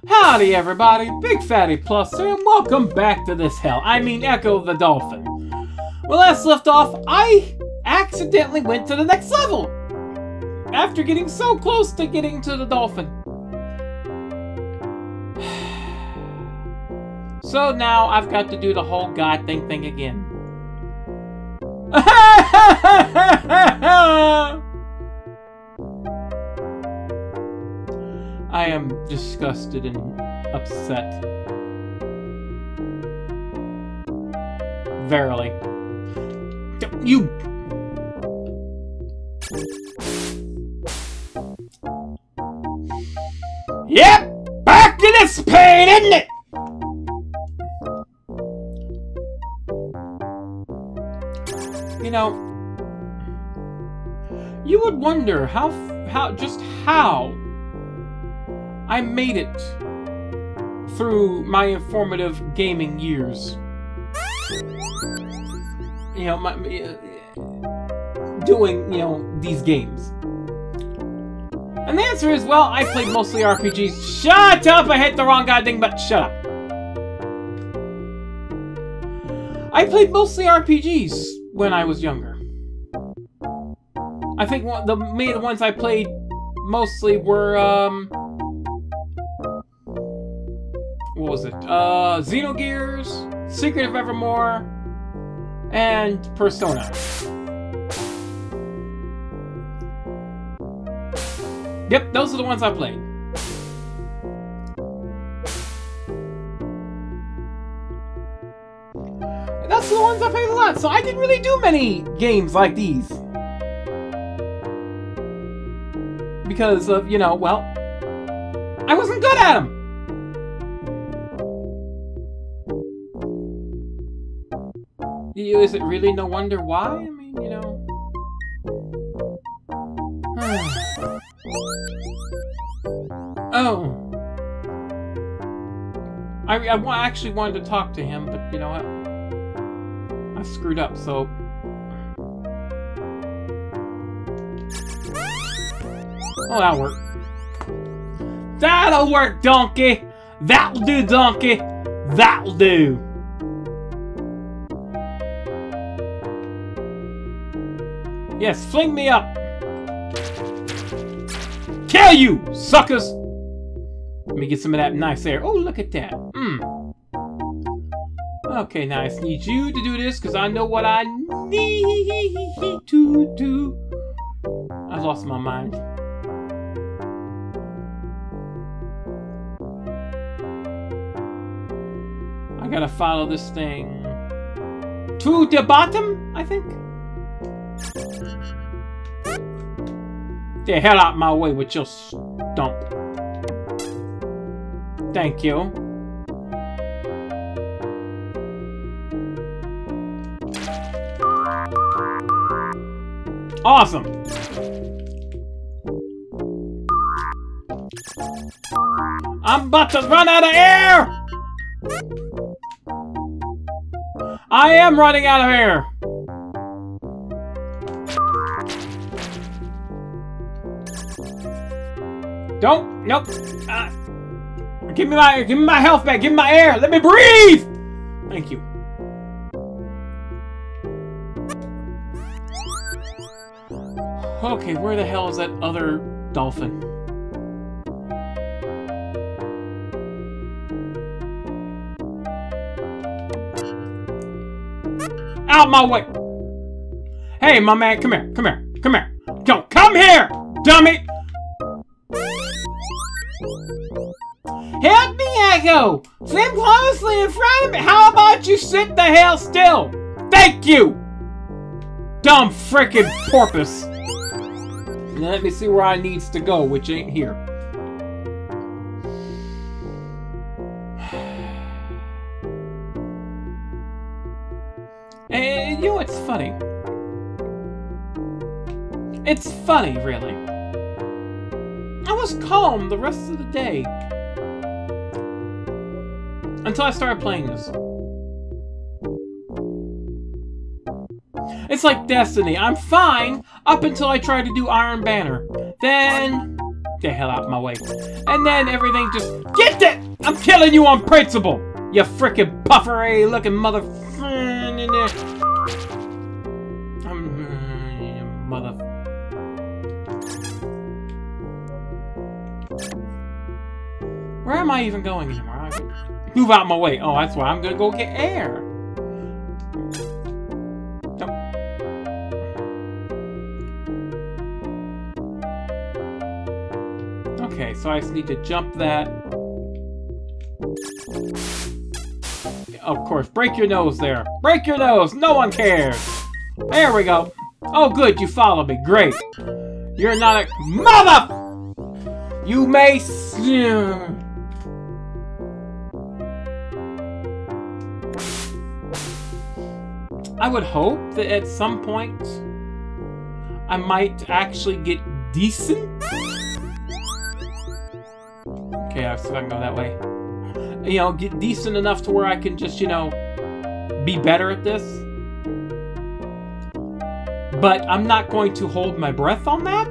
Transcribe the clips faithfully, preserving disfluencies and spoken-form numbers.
Howdy everybody, Big Fatty Plus here, and welcome back to this hell. I mean Echo the Dolphin. When last left off, I accidentally went to the next level after getting so close to getting to the dolphin. So now I've got to do the whole god thing thing again. I am disgusted and upset. Verily. You... Yep! Back to this pain, isn't it? You know, you would wonder how, how, just how I made it through my informative gaming years. You know, my, uh, doing, you know, these games. And the answer is, well, I played mostly R P Gs. Shut up! I hit the wrong goddamn button. Shut up. I played mostly R P Gs when I was younger. I think one, the main ones I played mostly were, um... what was it? Uh, Xenogears, Secret of Evermore, and Persona. Yep, those are the ones I played. And that's the ones I played a lot, so I didn't really do many games like these. Because of, you know, well, I wasn't good at them. Is it really no wonder why? I mean, you know... Oh. I, I wa actually wanted to talk to him, but you know what? I screwed up, so... Oh, that'll work. That'll work, donkey! That'll do, donkey! That'll do! Yes, fling me up! Kill you, suckers! Let me get some of that nice air. Oh, look at that. Mmm. Okay, now I just need you to do this, because I know what I need to do. I lost my mind. I gotta follow this thing to the bottom, I think. Get the hell out of my way with your stump. Thank you. Awesome. I'm about to run out of air. I am running out of air. Don't. Nope. Uh, give me my. Give me my health back. Give me my air. Let me breathe. Thank you. Okay, where the hell is that other dolphin? Out my way! Hey, my man, come here, come here, come here. Don't come here, dummy! Help me, Echo! Slim closely in front of me! How about you sit the hell still? Thank you! Dumb frickin' porpoise! Now let me see where I needs to go, which ain't here. And you know what's funny? It's funny, really. I was calm the rest of the day. Until I started playing this. It's like Destiny. I'm fine up until I try to do Iron Banner. Then the hell out of my way. And then everything just... Get that! I'm killing you on principle! You frickin' puffery looking mother... I'm... Mother... Where am I even going anymore? Move out my way. Oh, that's why I'm gonna go get air. Nope. Okay, so I just need to jump that. Of course, break your nose there. Break your nose. No one cares. There we go. Oh, good. You follow me. Great. You're not a mother. You may. I would hope that at some point I might actually get decent. Okay, I still can go that way. You know, get decent enough to where I can just, you know, be better at this. But I'm not going to hold my breath on that.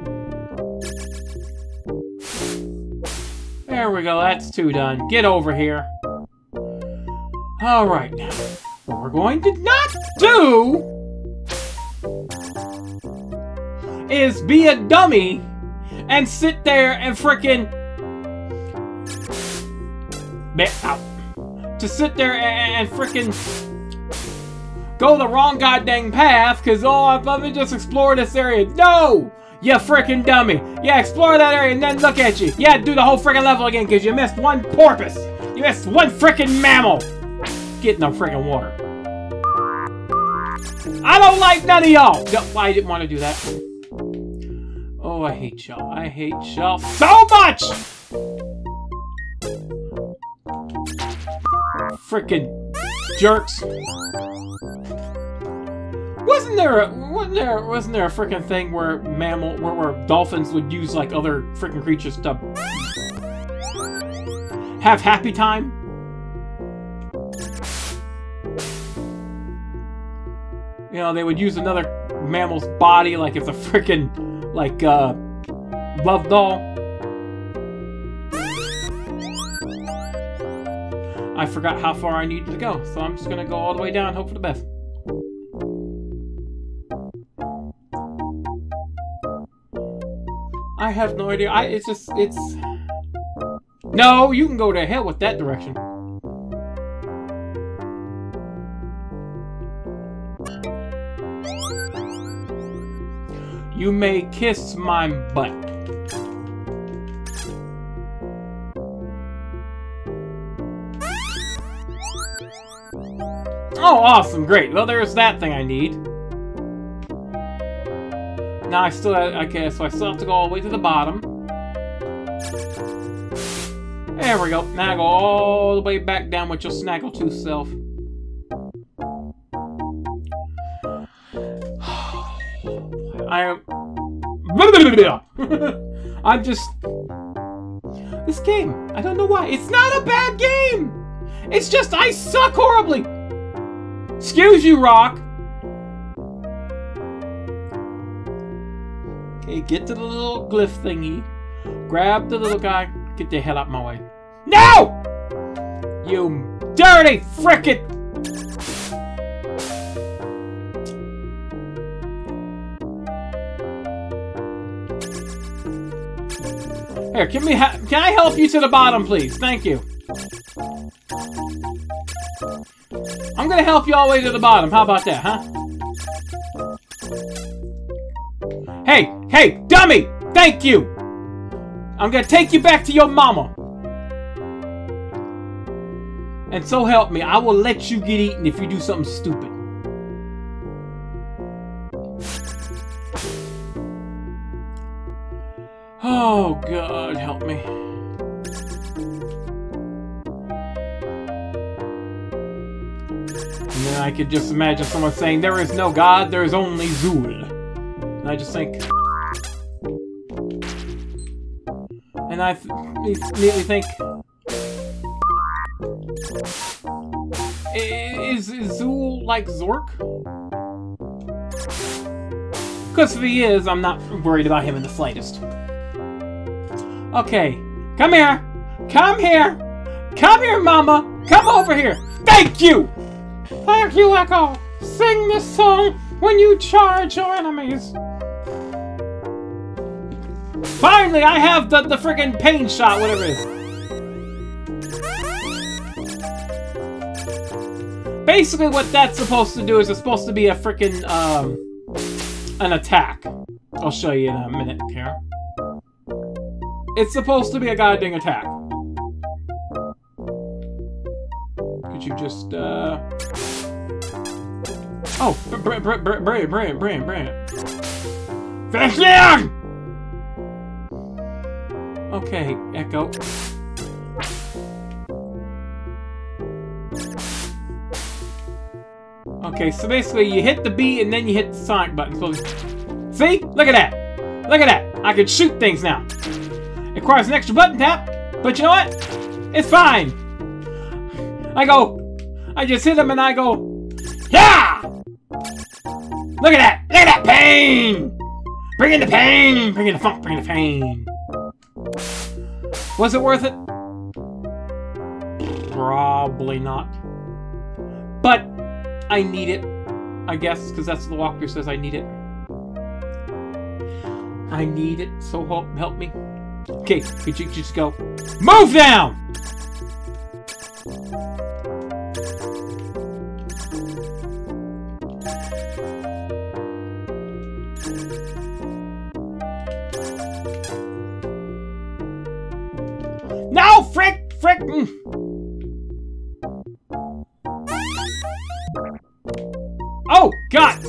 There we go, that's two done. Get over here. Alright, now, what we're going to not do is be a dummy and sit there and frickin' out. To sit there and, and frickin' go the wrong goddamn path, cause oh, let me just explore this area. No! You frickin' dummy! Yeah, explore that area and then look at you. Yeah, do the whole frickin' level again, cause you missed one porpoise. You missed one frickin' mammal. Get in the frickin' water. I don't like none of y'all. No, I didn't want to do that. Oh, I hate y'all. I hate y'all so much. Frickin' jerks. Wasn't there a wasn't there wasn't there a frickin' thing where mammal where, where dolphins would use like other frickin' creatures to have happy time? You know, they would use another mammal's body like it's a frickin' like uh love doll. I forgot how far I needed to go, so I'm just gonna go all the way down, hope for the best. I have no idea. I it's just it's no, you can go to hell with that direction. You may kiss my butt. Oh, awesome, great. Well, there's that thing I need. Now I still have, okay, so I still have to go all the way to the bottom. There we go. Now I go all the way back down with your snaggletooth self. I am... I'm just... This game, I don't know why. It's not a bad game! It's just I suck horribly! Excuse you, Rock! Okay, get to the little glyph thingy. Grab the little guy. Get the hell out of my way. No! You dirty frickin'... Here, can we ha can I help you to the bottom, please? Thank you. I'm gonna help you all the way to the bottom. How about that, huh? Hey, hey, dummy! Thank you! I'm gonna take you back to your mama. And so help me, I will let you get eaten if you do something stupid. Oh, God, help me. And then I could just imagine someone saying, there is no God, there is only Zool. And I just think... And I immediately think... Is, is Zool like Zork? Because if he is, I'm not worried about him in the slightest. Okay. Come here. Come here. Come here, Mama. Come over here. Thank you. Thank you, Echo. Sing this song when you charge your enemies. Finally, I have the, the freaking pain shot, whatever it is. Basically, what that's supposed to do is it's supposed to be a freaking, um, an attack. I'll show you in a minute here. It's supposed to be a goddamn attack. Could you just, uh... Oh, brilliant, brilliant, brilliant, brilliant, brilliant. Finish him! Okay, Echo. Okay, so basically you hit the B and then you hit the Sonic button. So, see? Look at that! Look at that! I can shoot things now. It requires an extra button tap, but you know what? It's fine. I go, I just hit him and I go, yeah! Look at that! Look at that pain! Bring in the pain! Bring in the funk! Bring in the pain! Was it worth it? Probably not. But I need it, I guess, because that's what the walkthrough says. I need it. I need it. So help, help me. Okay, could you just go? Move down! No! Frick! Frick! Mm. Oh, God!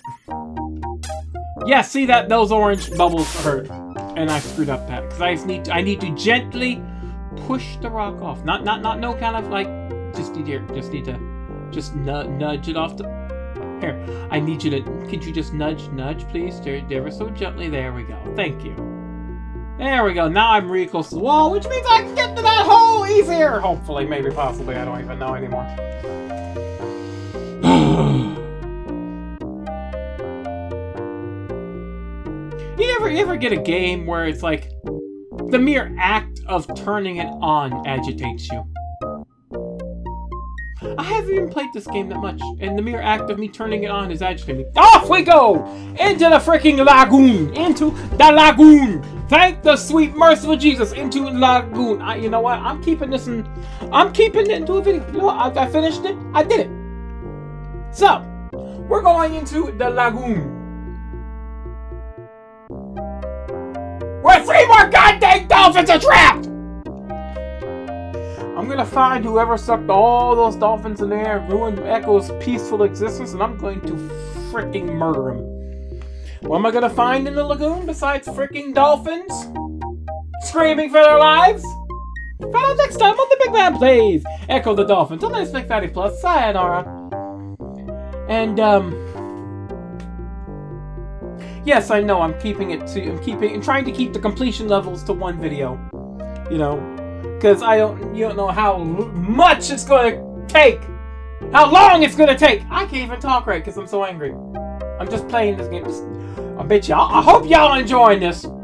Yeah, see that? Those orange bubbles hurt. And I screwed up that. Because I just need to, I need to gently push the rock off. Not, not, not no kind of like, just need here, just need to, just nudge it off the, here. I need you to, could you just nudge, nudge, please? Ever so gently. There we go. Thank you. There we go. Now I'm really close to the wall, which means I can get to that hole easier. Hopefully, maybe, possibly. I don't even know anymore. You ever, you ever get a game where it's like the mere act of turning it on agitates you? I haven't even played this game that much, and the mere act of me turning it on is agitating me. Off we go! Into the freaking lagoon! Into the lagoon! Thank the sweet, merciful Jesus! Into the lagoon! I, you know what? I'm keeping this in... I'm keeping it into a video. You know what? I, I finished it. I did it. So, we're going into the lagoon. Where three more goddamn dolphins are trapped! I'm gonna find whoever sucked all those dolphins in there and ruined Echo's peaceful existence, and I'm going to freaking murder him. What am I gonna find in the lagoon besides freaking dolphins screaming for their lives? Find out next time on The Big Man Plays Echo the Dolphin. Till next Big Fatty Plus, sayonara. And um, yes, I know I'm keeping it to I'm keeping I'm trying to keep the completion levels to one video. You know. Because I don't, you don't know how much it's going to take. How long it's going to take. I can't even talk right because I'm so angry. I'm just playing this game. Just, I bet y'all, I hope y'all enjoying this.